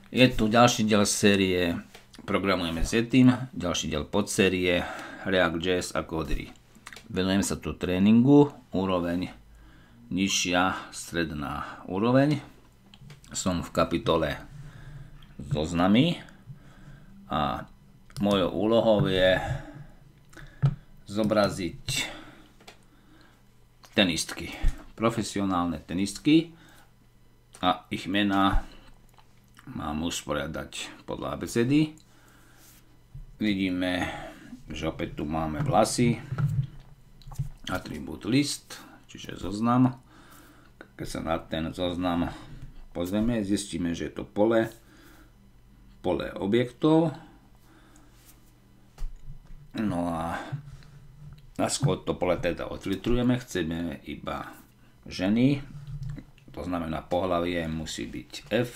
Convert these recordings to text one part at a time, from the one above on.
Je tu ďalší diel série Programujeme s Yetim, ďalší diel podsérie React.js a Codery. Venujem sa tu tréningu, úroveň nižšia, stredná úroveň. Som v kapitole Zoznamy a mojou úlohou je zobraziť tenistky, profesionálne tenistky a ich mená mám usporiadať podľa abecedy. Vidíme, že opäť tu máme vlasy, atribút list, čiže zoznam. Keď sa na ten zoznam pozrieme, zistíme, že je to pole objektov. No a skôr to pole teda odfiltrujeme, chceme iba ženy, to znamená pohlavie musí byť F.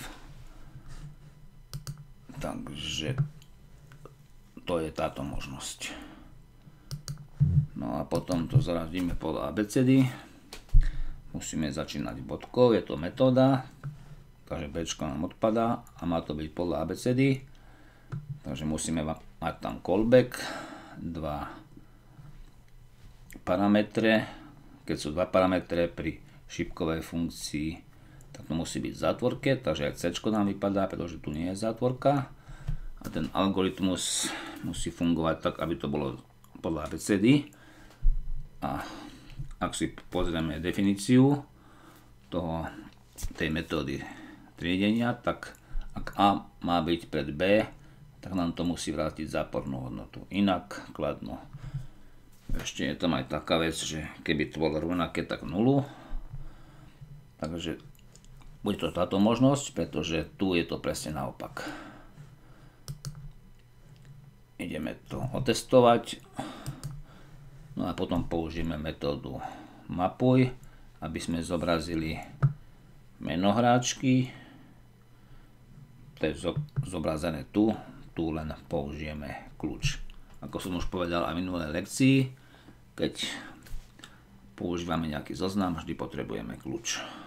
Takže to je táto možnosť. No a potom to zaradíme podľa abecedy. Musíme začínať bodkou, je to metóda. Takže Bčko nám odpadá a má to byť podľa abecedy. Takže musíme mať tam callback, dva parametre. Keď sú dva parametre pri šípkovej funkcii, tak to musí byť v zátvorke, takže aj C nám vypadá, pretože tu nie je zátvorka. A ten algoritmus musí fungovať tak, aby to bolo podľa abecedy. A ak si pozrieme definíciu tej metódy triedenia, tak ak A má byť pred B, tak nám to musí vrátiť zápornú hodnotu. Inak kladno. Ešte je tam aj taká vec, že keby to bolo rovnaké, tak nulu. Takže bude to táto možnosť, pretože tu je to presne naopak. Ideme to otestovať. No a potom použijeme metódu mapuj, aby sme zobrazili meno hráčky. To je zobrazené tu. Tu len použijeme kľúč. Ako som už povedal aj v minulej lekcii, keď používame nejaký zoznam, vždy potrebujeme kľúč.